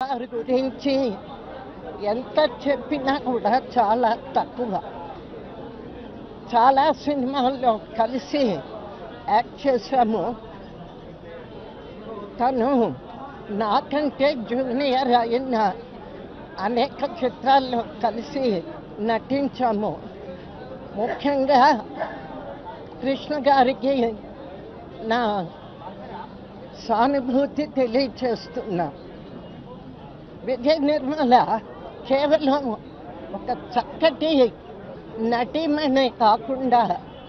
వారి గురించి ఎంత చెప్పినా కూడా చాలా తక్కువ. చాలా సినిమాల్లో కలిసి యాక్ట్ చేశాము. తను నాకంటే జూనియర్ అయిన అనేక చిత్రాల్లో కలిసి నటించాము. ముఖ్యంగా కృష్ణ గారికి నా సానుభూతి తెలియచేస్తున్నా. విజయ నిర్మల కేవలం ఒక చక్కటి నటీమనే కాకుండా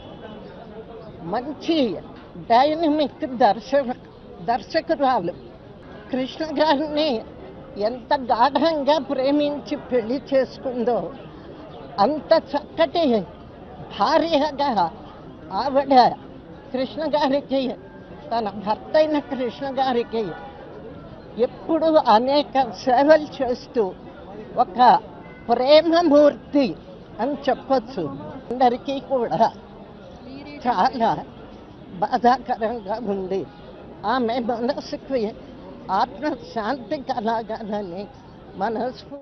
మంచి డైనమిక్ దర్శకురాలు. కృష్ణ గారిని ఎంత గాఢంగా ప్రేమించి పెళ్లి చేసుకుందో అంత చక్కటి భార్యగా ఆవిడ కృష్ణ గారికి, తన భర్త అయిన కృష్ణ గారికి ఎప్పుడు అనేక సేవలు చేస్తూ ఒక ప్రేమమూర్తి అని చెప్పచ్చు. అందరికీ కూడా చాలా బాధాకరంగా ఉంది. ఆమె మనసుకి ఆత్మశాంతి కలగాలని మనస్ఫూర్తి.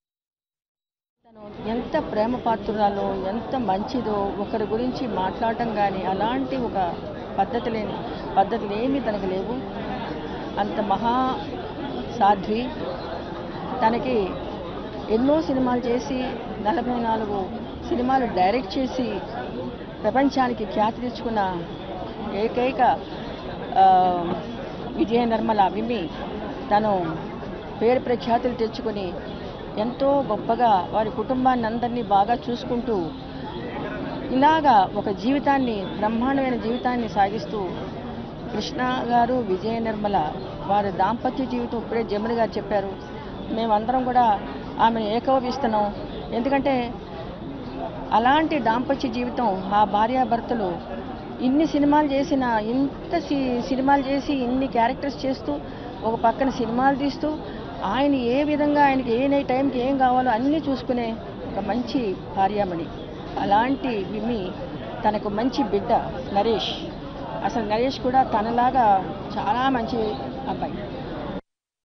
ఎంత ప్రేమ పాత్రురాలో, ఎంత మంచిదో, ఒకరి గురించి మాట్లాడటం కానీ అలాంటి ఒక పద్ధతులు ఏమీ తనకు లేవు. అంత మహా సాధ్వి. తనకి ఎన్నో సినిమాలు చేసి 44 సినిమాలు డైరెక్ట్ చేసి ప్రపంచానికి ఖ్యాతి తెచ్చుకున్న ఏకైక విజయ నిర్మల విమి తను పేరు ప్రఖ్యాతులు తెచ్చుకొని ఎంతో గొప్పగా వారి కుటుంబాన్ని అందరినీ బాగా చూసుకుంటూ ఇలాగా ఒక జీవితాన్ని, బ్రహ్మాండమైన జీవితాన్ని సాగిస్తూ కృష్ణ గారు, విజయ నిర్మల వారి దాంపత్య జీవితం ఇప్పుడే జమున గారు చెప్పారు. మేమందరం కూడా ఆమెను ఏకోపిస్తున్నాం. ఎందుకంటే అలాంటి దాంపత్య జీవితం, ఆ భార్యాభర్తలు ఇన్ని సినిమాలు చేసిన, సినిమాలు చేసి ఇన్ని క్యారెక్టర్స్ చేస్తూ ఒక పక్కన సినిమాలు తీస్తూ ఆయన ఏ విధంగా ఆయనకి ఏ టైంకి ఏం కావాలో అన్నీ చూసుకునే ఒక మంచి భార్యామణి. అలాంటి విమి తనకు మంచి బిడ్డ నరేష్. అసలు నరేష్ కూడా తనలాగా చాలా మంచి అబ్బాయి.